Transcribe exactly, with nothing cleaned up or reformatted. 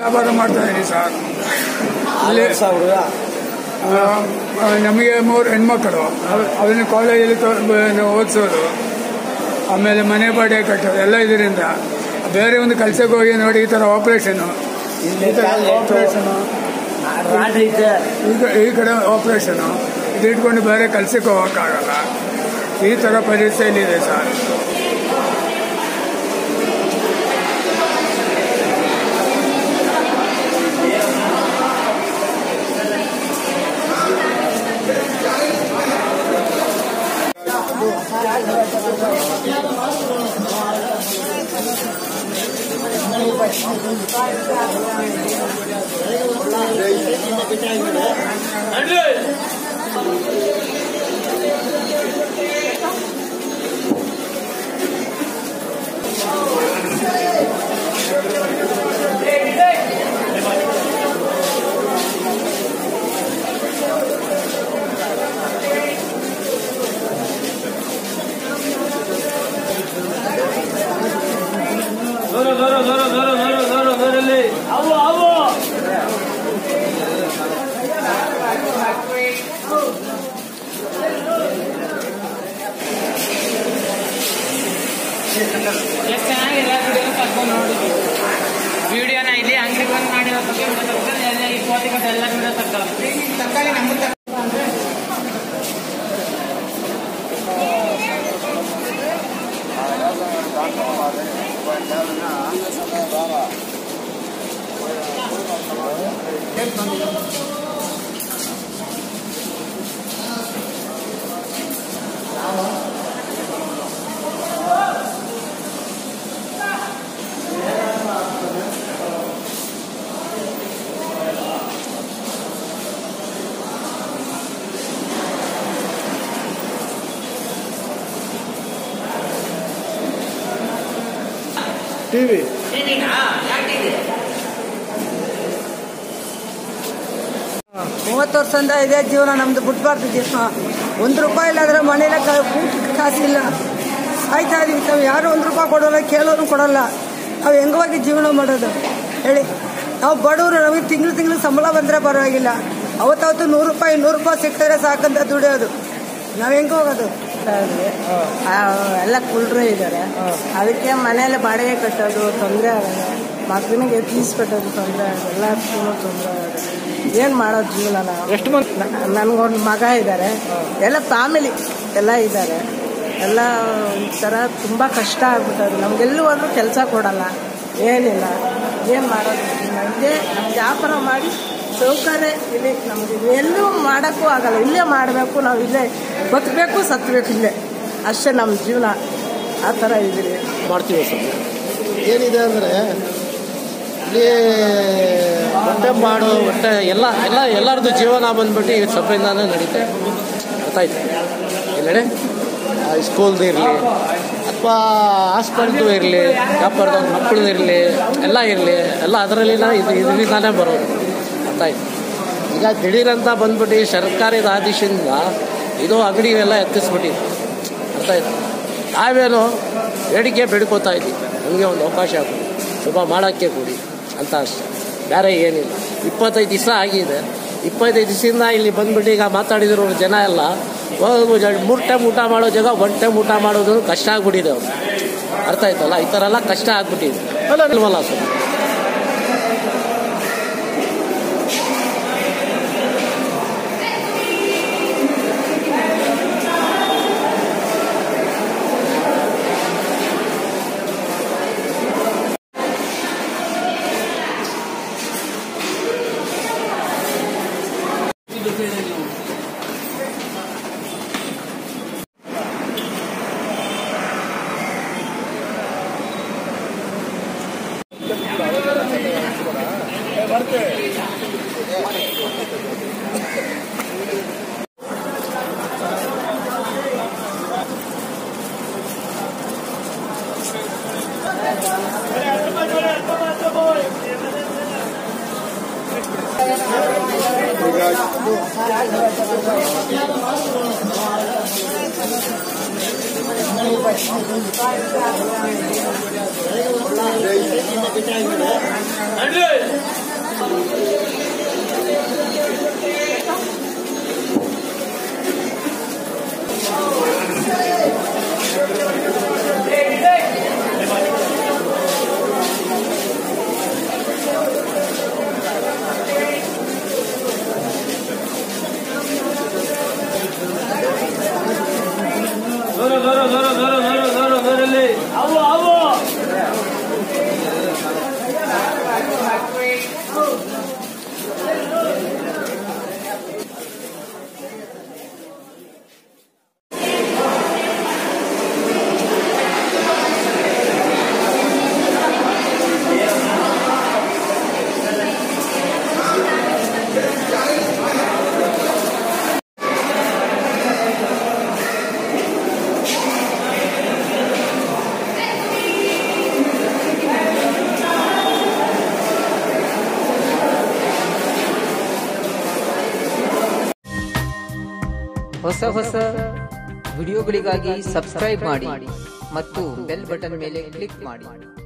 ವ್ಯಾಪಾರ ಮಾಡ್ತಾ ಇದ್ದೀನಿ ಸರ್. ಅಲ್ಲಿ ನಮಗೆ ಮೂರು ಹೆಣ್ಮಕ್ಳು, ಅದನ್ನು ಕಾಲೇಜಲ್ಲಿ ಓದಿಸೋದು, ಆಮೇಲೆ ಮನೆ ಬಾಡಿಗೆ ಕಟ್ಟೋದು ಎಲ್ಲ ಇದರಿಂದ ಬೇರೆ ಒಂದು ಕೆಲಸಕ್ಕೆ ಹೋಗಿ ನೋಡಿ ಈ ಥರ ಆಪರೇಷನು ಆಪರೇಷನು ಈಗ ಈ ಕಡೆ ಆಪರೇಷನು ಇದು ಇಟ್ಕೊಂಡು ಬೇರೆ ಕೆಲಸಕ್ಕೆ ಹೋಗೋಕ್ಕಾಗಲ್ಲ. ಈ ಥರ ಪರಿಸ್ಥಿತಿಯಲ್ಲಿದೆ ಸರ್. ವಿಡಿಯೋನ ಇಲ್ಲಿ ಅಂಗಡಿ ಬಂದ್ ಮಾಡಿರೋ ಬಗ್ಗೆ ಇಪ್ಪತ್ತು ಗಂಟೆ ಎಲ್ಲ ವಿಡಿಯೋ ತರ್ತಾರೆ ನಮ್ಮ ಟಿವಿ ಮೂವತ್ತು ವರ್ಷದಿಂದ ಇದೇ ಜೀವನ ನಮ್ದು, ಬಿಟ್ಬಾರ್ದು ಜೀವನ. ಒಂದು ರೂಪಾಯಿ ಇಲ್ಲಾಂದ್ರೆ ಮನೇಲಿ ಊಟಕ್ಕೆ ಕಾಸಿಲ್ಲ, ಸಾಯ್ತಾ ಇದೀವಿ. ನಾವು ಯಾರು ಒಂದು ರೂಪಾಯಿ ಕೊಡೋಲ್ಲ, ಕೇಳೋರು ಕೊಡೋಲ್ಲ. ನಾವು ಹೆಂಗೋಗಿ ಜೀವನ ಮಾಡೋದು ಹೇಳಿ? ನಾವು ಬಡವರು, ನಮಗೆ ತಿಂಗಳು ತಿಂಗಳು ಸಂಬಳ ಬಂದರೆ ಪರವಾಗಿಲ್ಲ. ಅವತ್ತವತ್ತು ನೂರು ರೂಪಾಯಿ ನೂರು ರೂಪಾಯಿ ಸಿಕ್ಕಿದ್ರೆ ಸಾಕಂತ ದುಡಿಯೋದು. ನಾವು ಹೆಂಗೆ ಹೋಗೋದು? ಎಲ್ಲ ಕುಳ್ರು ಇದ್ದಾರೆ, ಅದಕ್ಕೆ ಮನೇಲಿ ಬಾಡಿಗೆ ಕಟ್ಟೋದು ತೊಂದರೆ ಆಗೋದು, ಮಗನಿಗೆ ಫೀಸ್ ಕಟ್ಟೋದು ತೊಂದರೆ ಆಗೋದು, ಎಲ್ಲದಕ್ಕೂ ತೊಂದರೆ ಆಗೋದು. ಏನು ಮಾಡೋದು ಜೀವನ? ನಾವು ಎಷ್ಟು ಮಂದಿ? ನನಗೊಂದು ಮಗ ಇದ್ದಾರೆ, ಎಲ್ಲ ಫ್ಯಾಮಿಲಿ ಎಲ್ಲ ಇದ್ದಾರೆ. ಎಲ್ಲ ಈ ಥರ ತುಂಬ ಕಷ್ಟ ಆಗ್ಬಿಟ್ಟದು. ನಮಗೆಲ್ಲೂ ಹೋದ್ರೂ ಕೆಲಸ ಕೊಡಲ್ಲ, ಏನಿಲ್ಲ. ಏನು ಮಾಡೋದು? ನಮಗೆ ನಮ್ಗೆ ವ್ಯಾಪಾರ ಮಾಡಿ ಸೌಕರ್ಯ ಇಲ್ಲಿ ನಮ್ಗೆ ಎಲ್ಲೂ ಮಾಡೋಕ್ಕೂ ಆಗಲ್ಲ. ಇಲ್ಲೇ ಮಾಡಬೇಕು, ನಾವು ಇಲ್ಲೇ ಬದುಕಬೇಕು, ಸತ್ತಬೇಕು ಇಲ್ಲೇ, ಅಷ್ಟೇ ನಮ್ಮ ಜೀವನ. ಆ ಥರ ಇದ್ದೀರಿ ಮಾಡ್ತೀವಿ ಸರ್. ಏನಿದೆ ಅಂದರೆ ಇಲ್ಲಿ ಹೊಟ್ಟೆ ಮಾಡು ಹೊಟ್ಟೆ ಎಲ್ಲ ಎಲ್ಲ ಎಲ್ಲರದ್ದು ಜೀವನ ಬಂದ್ಬಿಟ್ಟು ಈ ಸೊಪ್ಪಿಂದಾನೇ ನಡೀತೆ. ಗೊತ್ತಾಯ್ತು ಎಲ್ಲೆಡೆ ಸ್ಕೂಲ್ದು ಇರಲಿ ಅಥವಾ ಹಾಸ್ಪಿಟಲ್ದು ಇರಲಿ, ವ್ಯಾಪಾರದ ಮಕ್ಕಳದ್ದು ಇರಲಿ, ಎಲ್ಲ ಇರಲಿ, ಎಲ್ಲ ಅದರಲ್ಲಿನ ಇದು ಇದರಿಂದಾನೇ ಬರೋದು. ಗೊತ್ತಾಯ್ತು. ಈಗ ದಿಢೀರಂತ ಬಂದ್ಬಿಟ್ಟು ಸರ್ಕಾರದ ಆದೇಶದಿಂದ ಇದು ಅಂಗಡಿಗೆಲ್ಲ ಎತ್ತಿಸ್ಬಿಟ್ಟಿದೆ. ಅರ್ಥಾಯ್ತು. ನಾವೇನು ಬೇಡಿಕೆ ಬೇಡ್ಕೋತಾ ಇದ್ದೀವಿ, ನಮಗೆ ಒಂದು ಅವಕಾಶ ಕೊಡಿ, ಸ್ವಲ್ಪ ಮಾಡೋಕ್ಕೆ ಕೊಡಿ ಅಂತ ಅಷ್ಟೆ, ಬೇರೆ ಏನಿಲ್ಲ. ಇಪ್ಪತ್ತೈದು ದಿವಸ ಆಗಿದೆ. ಇಪ್ಪತ್ತೈದು ದಿವಸದಿಂದ ಇಲ್ಲಿ ಬಂದ್ಬಿಟ್ಟು ಈಗ ಮಾತಾಡಿದ್ರು ಜನ ಎಲ್ಲ ಮೂರು ಟೈಮ್ ಊಟ ಮಾಡೋ ಜಾಗ ಒನ್ ಟೈಮ್ ಊಟ ಮಾಡೋದು ಕಷ್ಟ ಆಗ್ಬಿಟ್ಟಿದೆ ಅವ್ರು. ಅರ್ಥ ಆಯ್ತಲ್ಲ? ಈ ಥರ ಎಲ್ಲ ಕಷ್ಟ ಆಗ್ಬಿಟ್ಟಿದೆ ಅಲ್ಲ ನಿಲ್ವಲ್ಲ ಸರ್. Andrew! ಹೊಸ ಹೊಸ ವಿಡಿಯೋಗಳಿಗಾಗಿ ಸಬ್ಸ್ಕ್ರೈಬ್ ಮಾಡಿ ಮತ್ತು ಬೆಲ್ ಬಟನ್ ಮೇಲೆ ಕ್ಲಿಕ್ ಮಾಡಿ.